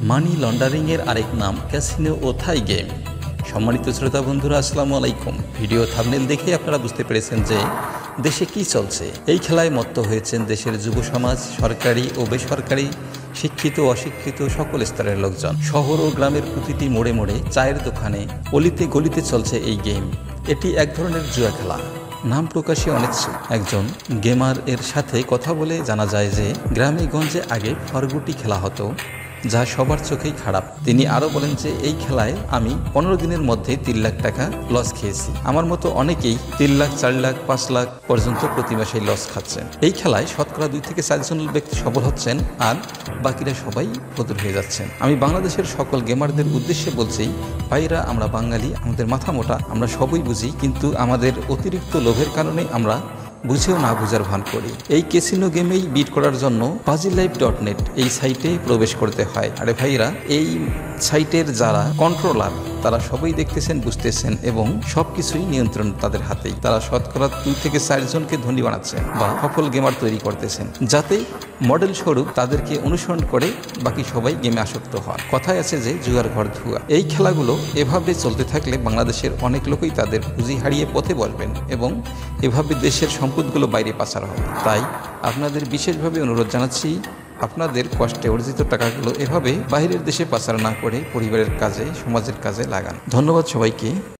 Money laundering এর আরেক নাম ক্যাসিনো ও থাই গেম। সম্মানিত শ্রোতা বন্ধুরা, আসসালামু আলাইকুম। ভিডিও থাম্বনেল দেখে আপনারা বুঝতে পেরেছেন যে দেশে কি চলছে। এই খেলায় মত্ত হয়েছেন দেশের যুব সমাজ, সরকারি ও বেসরকারি, শিক্ষিত অশিক্ষিত সকল স্তরের লোকজন। শহর ও গ্রামের প্রতিটি মোড়ে মোড়ে, চায়ের দোকানে, অলিতে গলিতে চলছে এই গেম। এটি এক ধরনের জুয়া খেলা। নাম প্রকাশে অনিচ্ছুক একজন গেমার এর সাথে কথা বলে জানা যায় যে গ্রামে গঞ্জে আগে ফরগুটি খেলা হতো, যা সবার চোখেই খারাপ। তিনি আরও বলেন যে এই খেলায় আমি 15 দিনের মধ্যে 3 লাখ টাকা লস খেয়েছি। আমার মতো অনেকেই 3 লাখ, 4 লাখ, 5 লাখ পর্যন্ত প্রতি মাসে লস খাচ্ছেন। এই খেলায় শতকরা 2 থেকে 4 জন ব্যক্তি সফল হচ্ছেন আর বাকিরা সবাই ফতুর হয়ে যাচ্ছেন। আমি বাংলাদেশের সকল গেমারদের উদ্দেশ্যে বলছি, ভাইরা, আমরা বাঙালি, আমাদের মাথা মোটা, আমরা সবই বুঝি, কিন্তু আমাদের অতিরিক্ত লোভের কারণে আমরা বুঝেও না বুঝার ভান করি। এই ক্যাসিনো গেমেই বিট করার জন্য PazzyLife.net এই সাইটে প্রবেশ করতে হয়। আরে ভাইরা, এই সাইটের যারা কন্ট্রোলার তারা সবাই দেখতেছেন, বুঝতেছেন এবং সবকিছুই নিয়ন্ত্রণ তাদের হাতেই। তারা শতকরা 2 থেকে 4 জনকে ধনী বানাচ্ছেন বা সফল গেমার তৈরি করতেছেন, যাতে মডেল স্বরূপ তাদেরকে অনুসরণ করে বাকি সবাই গেমে আসক্ত হয়। কথায় আছে যে জুয়ার ঘর ধুয়া। এই খেলাগুলো এভাবে চলতে থাকলে বাংলাদেশের অনেক লোকই তাদের পুঁজি হারিয়ে পথে বসবেন এবং এভাবে দেশের সম্পদগুলো বাইরে পাচার হবে। তাই আপনাদের বিশেষভাবে অনুরোধ জানাচ্ছি, আপনাদের কষ্টে অর্জিত টাকাগুলো এভাবে বাইরের দেশে পাচার না করে পরিবারের কাজে, সমাজের কাজে লাগান। ধন্যবাদ সবাইকে।